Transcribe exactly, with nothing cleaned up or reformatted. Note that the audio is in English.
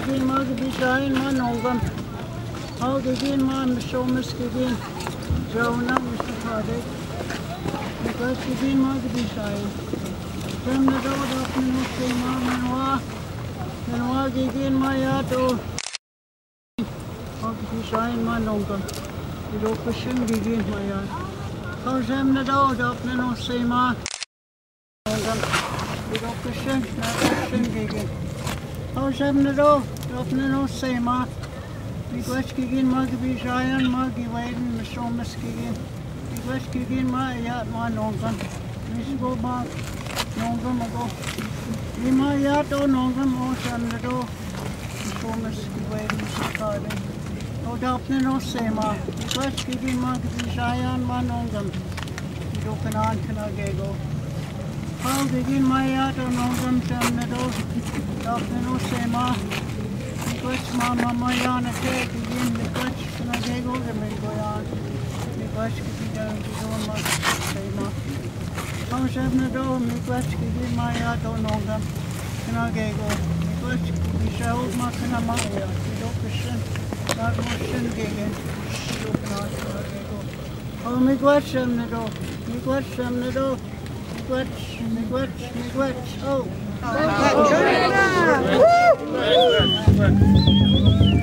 gegen mal gebishain man ongam. How gegen man mishomis gegen. Jonah Mister Kade. Because gegen mal gebishain. From the road of Minusay Manwa. Manwa gegen Mayato. How gebishain man ongam. You don't question gegen Mayat. How them the road of Minusay Man. You don't question, not question gegen. How them the road of Minusay Man. Because gegen mal gebishain mal gewaiden mishomis gegen. Because gegen Mayat man ongam. Miss go back. Nongam ago. Lima yato nongam o sandado. Somas kiway musakade. O dapne no sema. Because gigi mag bishayan man nongam. Ido kanan kana gego. How gigi mayato nongam sandado. Dapne no sema. Because mama mayana te gigi because kana gego gamigo yan. Because gigi down to mag sema. How seven a door, me question give my yard on them. Can I go? Question we shall Makana Maya, you don't question, not motion giggen. You cannot go. Oh, me question the door, me question the door, me question, me question, me question. Oh,